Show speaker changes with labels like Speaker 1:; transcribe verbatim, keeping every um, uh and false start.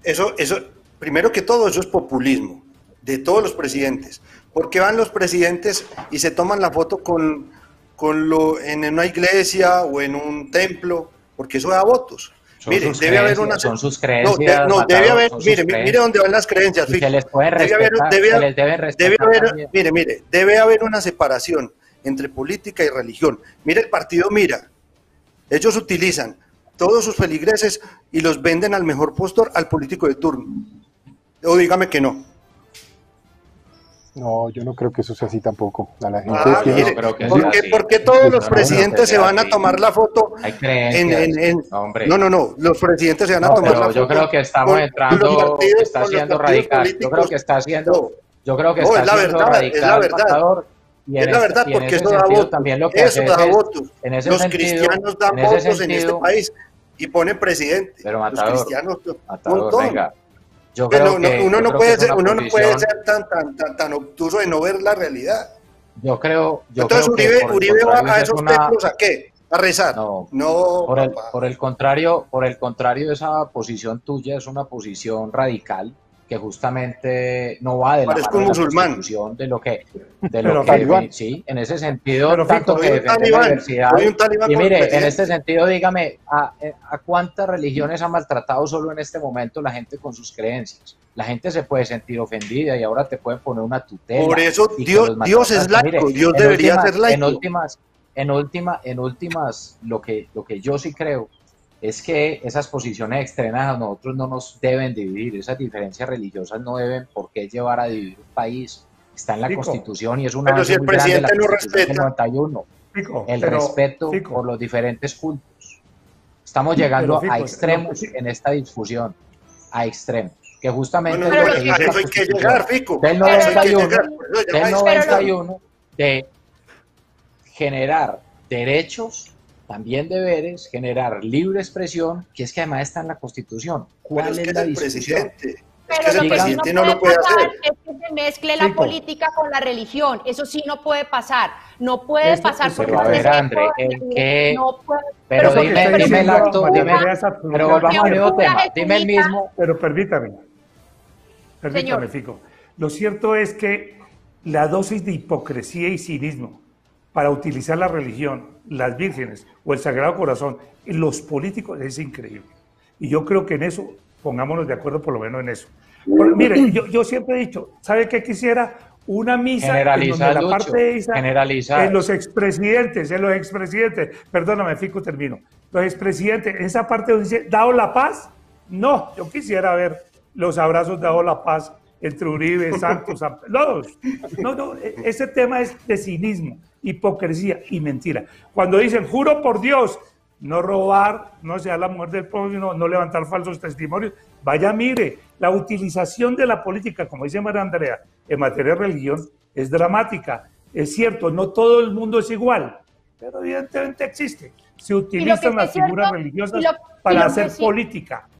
Speaker 1: Eso, eso, primero que todo, eso es populismo de todos los presidentes. Porque van los presidentes y se toman la foto con, con lo, en una iglesia o en un templo, porque eso da votos.
Speaker 2: Son
Speaker 1: Mire,
Speaker 2: sus
Speaker 1: debe haber
Speaker 2: creencias,
Speaker 1: una...
Speaker 2: son sus
Speaker 1: No,
Speaker 2: creencias,
Speaker 1: de- no,
Speaker 2: Matador,
Speaker 1: debe haber,
Speaker 2: son sus
Speaker 1: mire, mire
Speaker 2: creencias.
Speaker 1: dónde van las creencias,
Speaker 2: Y
Speaker 1: Fico.
Speaker 2: se les puede
Speaker 1: Debe haber,
Speaker 2: respetar,
Speaker 1: debe,
Speaker 2: se les debe
Speaker 1: debe
Speaker 2: respetar
Speaker 1: haber,
Speaker 2: también.
Speaker 1: mire, mire, debe haber una separación entre política y religión. Mire el partido Mira, ellos utilizan todos sus feligreses y los venden al mejor postor al político de turno. O dígame que no.
Speaker 3: No, yo no creo que eso sea así tampoco. A la gente
Speaker 1: Ah,
Speaker 3: tiene...
Speaker 1: mire,
Speaker 2: creo que
Speaker 1: ¿por
Speaker 2: sea
Speaker 1: qué,
Speaker 2: así.
Speaker 1: por qué todos
Speaker 2: Yo
Speaker 1: los
Speaker 2: no creo que
Speaker 1: presidentes se
Speaker 2: sea
Speaker 1: van a
Speaker 2: así.
Speaker 1: tomar la foto
Speaker 2: Hay
Speaker 1: en,
Speaker 2: creencias,
Speaker 1: en, en-
Speaker 2: hombre.
Speaker 1: no, no, no, los presidentes se van a
Speaker 3: No,
Speaker 1: tomar
Speaker 2: Pero
Speaker 1: la
Speaker 2: yo
Speaker 1: foto
Speaker 2: creo que estamos
Speaker 1: con, con
Speaker 2: entrando,
Speaker 1: los partidos,
Speaker 2: está
Speaker 1: con los
Speaker 2: siendo
Speaker 1: partidos
Speaker 2: radical. Yo creo
Speaker 1: políticos?
Speaker 2: que está siendo,
Speaker 1: No,
Speaker 2: yo creo que
Speaker 1: no,
Speaker 2: está
Speaker 1: es la
Speaker 2: siendo
Speaker 1: verdad, es la
Speaker 2: radical,
Speaker 1: verdad.
Speaker 2: Matador. Y en
Speaker 1: Es la
Speaker 2: este-
Speaker 1: verdad,
Speaker 2: y en
Speaker 1: porque
Speaker 2: ese
Speaker 1: eso da
Speaker 2: sentido
Speaker 1: votos,
Speaker 2: también lo que
Speaker 1: eso
Speaker 2: haces
Speaker 1: da
Speaker 2: es,
Speaker 1: votos.
Speaker 2: en ese
Speaker 1: Los
Speaker 2: sentido,
Speaker 1: cristianos dan
Speaker 2: en ese
Speaker 1: votos en este
Speaker 2: sentido,
Speaker 1: país y ponen presidente.
Speaker 2: pero
Speaker 1: Los
Speaker 2: Matador,
Speaker 1: cristianos, un
Speaker 2: Matador,
Speaker 1: montón.
Speaker 2: venga. Yo
Speaker 1: Que
Speaker 2: creo
Speaker 1: no- no-
Speaker 2: que,
Speaker 1: uno
Speaker 2: yo
Speaker 1: no
Speaker 2: creo que
Speaker 1: puede
Speaker 2: es
Speaker 1: ser,
Speaker 2: una
Speaker 1: uno no puede
Speaker 2: posición,
Speaker 1: ser tan, tan, tan, tan obtuso de no ver la realidad.
Speaker 2: yo creo, yo
Speaker 1: Entonces
Speaker 2: creo que
Speaker 1: Uribe,
Speaker 2: por el
Speaker 1: Uribe va
Speaker 2: contrario
Speaker 1: a
Speaker 2: esa es
Speaker 1: esos
Speaker 2: una,
Speaker 1: templos ¿a qué? A rezar.
Speaker 2: no,
Speaker 1: No,
Speaker 2: por el,
Speaker 1: papá.
Speaker 2: por el contrario, por el contrario, esa posición tuya es una posición radical que justamente no va de la
Speaker 1: Parezco
Speaker 2: mano
Speaker 1: un
Speaker 2: de la
Speaker 1: musulmán.
Speaker 2: Constitución, de lo que, de
Speaker 3: Pero
Speaker 2: lo que,
Speaker 3: talibán.
Speaker 2: sí, en ese sentido,
Speaker 4: Pero,
Speaker 2: tanto
Speaker 4: Fico,
Speaker 2: que
Speaker 1: soy un
Speaker 2: defender la
Speaker 1: talibán,
Speaker 2: diversidad.
Speaker 1: soy un talibán
Speaker 2: Y
Speaker 1: como
Speaker 2: mire, en
Speaker 1: presidente.
Speaker 2: este sentido, dígame, ¿a, ¿a cuántas religiones ha maltratado solo en este momento la gente con sus creencias? La gente se puede sentir ofendida y ahora te pueden poner una tutela.
Speaker 1: Por eso
Speaker 2: y que
Speaker 1: Dios,
Speaker 2: los
Speaker 1: Dios es
Speaker 2: maltrataste.
Speaker 1: laico,
Speaker 2: Mire,
Speaker 1: Dios
Speaker 2: en
Speaker 1: debería
Speaker 2: últimas-
Speaker 1: ser laico.
Speaker 2: En últimas, en última, en últimas, lo que, lo que yo sí creo es que esas posiciones extremas a nosotros no nos deben dividir, esas diferencias religiosas no deben por qué llevar a dividir un país. Está en la
Speaker 4: Fico,
Speaker 2: Constitución y es un
Speaker 1: pero
Speaker 2: avance
Speaker 1: si el
Speaker 2: muy grande de la
Speaker 1: presidente no
Speaker 2: Constitución del
Speaker 1: respeta.
Speaker 2: noventa y uno.
Speaker 4: Fico,
Speaker 2: El
Speaker 4: pero,
Speaker 2: respeto
Speaker 4: Fico,
Speaker 2: por los diferentes cultos. Estamos llegando
Speaker 4: Fico,
Speaker 2: a
Speaker 4: lo
Speaker 2: extremos
Speaker 4: que-
Speaker 2: en esta discusión, a extremos, que justamente
Speaker 1: No, no,
Speaker 2: es
Speaker 1: no,
Speaker 2: lo que
Speaker 1: a
Speaker 2: dice la
Speaker 1: eso hay que
Speaker 2: Constitución
Speaker 1: llegar, Fico.
Speaker 2: del
Speaker 1: A eso hay que
Speaker 2: noventa y uno,
Speaker 1: llegar, por eso se llama
Speaker 2: del
Speaker 1: eso.
Speaker 2: noventa y uno de generar derechos, también deberes, generar libre expresión, que es que además está en la Constitución. ¿Cuál
Speaker 1: Pero es
Speaker 2: es,
Speaker 1: que es
Speaker 2: la
Speaker 1: el
Speaker 2: discusión?
Speaker 1: presidente. Es
Speaker 5: Pero
Speaker 1: que es
Speaker 5: lo
Speaker 1: el
Speaker 5: que sí
Speaker 1: presidente
Speaker 5: no
Speaker 1: no lo puede
Speaker 5: pasar
Speaker 1: hacer.
Speaker 5: es que se mezcle la
Speaker 4: Fico.
Speaker 5: política con la religión. Eso sí no puede pasar. No puede
Speaker 4: Esto-
Speaker 5: pasar
Speaker 4: esto-
Speaker 5: porque
Speaker 2: Pero a ver,
Speaker 5: es eso,
Speaker 2: André, ¿en qué-
Speaker 5: no puede.
Speaker 2: Pero
Speaker 4: Eso que
Speaker 2: dime,
Speaker 4: está
Speaker 2: dime el
Speaker 4: diciendo
Speaker 2: acto,
Speaker 4: María
Speaker 2: dime,
Speaker 4: Andrea es absolutamente
Speaker 2: pero volvamos al mismo
Speaker 5: cierto.
Speaker 2: tema, dime el mismo.
Speaker 4: Pero permítame, permítame,
Speaker 5: Señor.
Speaker 4: Fico. Lo cierto es que la dosis de hipocresía y cinismo para utilizar la religión, las vírgenes o el Sagrado Corazón en los políticos es increíble. Y yo creo que en eso, pongámonos de acuerdo por lo menos en eso. Pero, mire, yo, yo siempre he dicho, ¿sabe qué quisiera? Una misa en
Speaker 2: Generalizar,
Speaker 4: donde la
Speaker 2: Lucho,
Speaker 4: parte esa,
Speaker 2: generalizar.
Speaker 4: en los expresidentes, en los expresidentes, perdóname, Fico, termino. Los expresidentes, esa parte donde dice, ¿dado la paz? No, yo quisiera ver los abrazos dado la paz entre Uribe, Santos, los. No, no, ese tema es de cinismo, hipocresía y mentira. Cuando dicen, juro por Dios, no robar, no sea la mujer del prójimo, no levantar falsos testimonios, vaya, mire, la utilización de la política, como dice María Andrea, en materia de religión, es dramática. Es cierto, no todo el mundo es igual, pero evidentemente existe. Se utilizan
Speaker 5: que
Speaker 4: las
Speaker 5: es cierto,
Speaker 4: figuras
Speaker 5: y
Speaker 4: religiosas
Speaker 5: lo- y
Speaker 4: para
Speaker 5: lo que
Speaker 4: hacer
Speaker 5: sí-
Speaker 4: política.